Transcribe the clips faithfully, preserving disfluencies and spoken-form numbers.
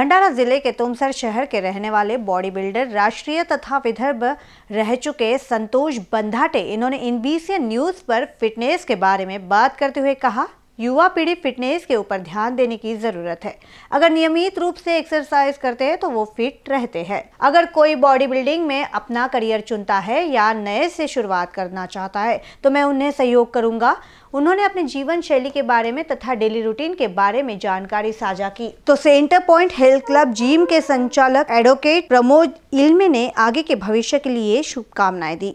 भंडारा जिले के तुमसर शहर के रहने वाले बॉडी बिल्डर, राष्ट्रीय तथा विदर्भ रह चुके संतोष बंधाटे, इन्होंने एनबीसी न्यूज पर फिटनेस के बारे में बात करते हुए कहा, युवा पीढ़ी फिटनेस के ऊपर ध्यान देने की जरूरत है। अगर नियमित रूप से एक्सरसाइज करते हैं तो वो फिट रहते हैं। अगर कोई बॉडी बिल्डिंग में अपना करियर चुनता है या नए से शुरुआत करना चाहता है तो मैं उन्हें सहयोग करूंगा। उन्होंने अपने जीवन शैली के बारे में तथा डेली रूटीन के बारे में जानकारी साझा की। तो centre point health club gym के संचालक एडवोकेट प्रमोद इल्मे ने आगे के भविष्य के लिए शुभकामनाएं दी।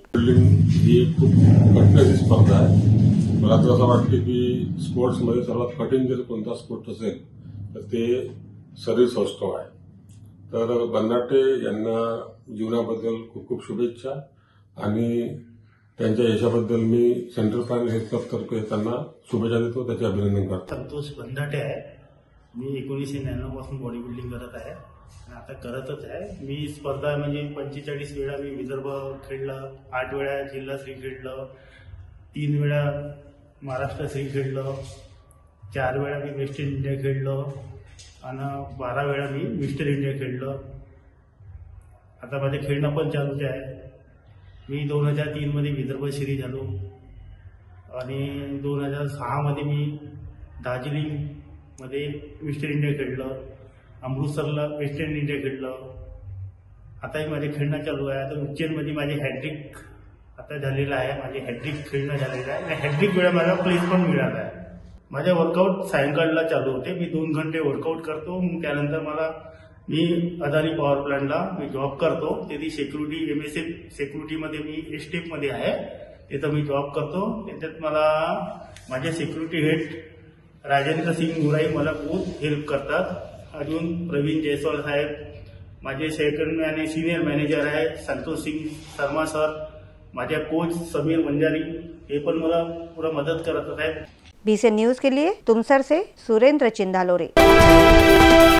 मला तर असं वाटतं की स्पोर्ट्समध्ये सर्वात कठीण जर कोणता स्पोर्ट असेल तर ते शरीर सौष्ठव आहे। तर बंधाटे यांना जीवनाबद्दल खूप खूप शुभेच्छा आणि त्यांच्या यशाबद्दल मी सेंट्रल पॉइंट हेल्थ क्लब तर्फे त्यांना शुभेच्छा देतो, त्याचे अभिनंदन करतो। संतोष बंधाटे आहे, मी एकोणीसशे नव्याण्णव पासून बॉडी बिल्डिंग करत आहे आणि आता करतच आहे। मी स्पर्धा म्हणजे पंचेचाळीस वेळा मी विदर्भ खेळलं, आठ वेळा जिल्हा श्री खेळलं, तीन वेळा महाराष्ट्र श्री खेळलं, चार वेळा मी वेस्ट इंडिया खेळलो आणि बारा वेळा मी मिस्टर इंडिया खेळलो। आता माझे खेळणं पण चालूच आहे। मी दोन हजार तीन मध्ये विदर्भ श्री झालो आणि दोन हजार सहा मध्ये मी दार्जिलिंग मध्ये मिस्टर इंडिया खेळलो, अमृतसरला वेस्टर्न इंडिया खेळलो। आताही माझे खेळणं चालू आहे। आता उज्जैनमध्ये माझे हॅट्रिक आता झालेलं आहे, माझे हॅट्रिक खेळणं झालेलं आहे आणि हॅट्रिक वेळा मला प्लेस पण मिळाला आहे। माझे वर्कआउट सायंकाळला चालू होते, मी दोन घंटे वर्कआउट करतो। मग त्यानंतर मला मी अदानी पॉवर प्लांटला मी जॉब करतो, तिथे सिक्युरिटी एम एस एफ सिक्युरिटीमध्ये मी एस्टेपमध्ये आहे, तिथं मी जॉब करतो। त्याच्यात मला माझे सिक्युरिटी हेड राजेंद्र सिंग गुराई मला खूप हेल्प करतात। अजून प्रवीण जयस्वाल साहेब माझे सेकंड आणि सिनियर मॅनेजर आहे, संतोष सिंग शर्मा सर, माझे कोच समीर मंजारी, हे पण मला पूरा मदत करत आहेत। बीसी न्यूज के लिए तुमसर से सुरेंद्र चिंदालोरे।